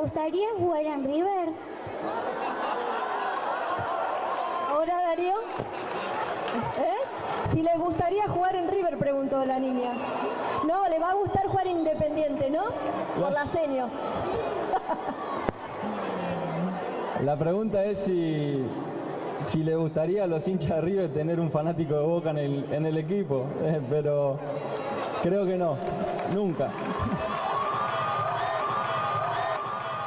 gustaría jugar en River? ¿Ahora, Darío? Si le gustaría jugar en River, preguntó la niña. No, le va a gustar jugar en Independiente, ¿no? Por la seño. La pregunta es si le gustaría a los hinchas de River tener un fanático de Boca en el equipo, pero creo que no, nunca.